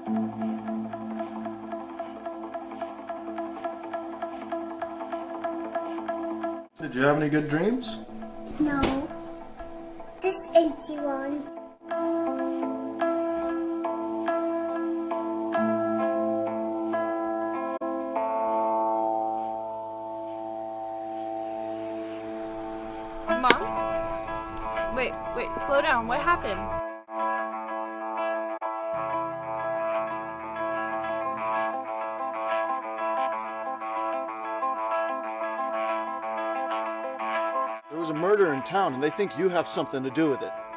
Did you have any good dreams? No. Just empty ones. Mom? Wait, slow down. What happened? There was a murder in town and they think you have something to do with it.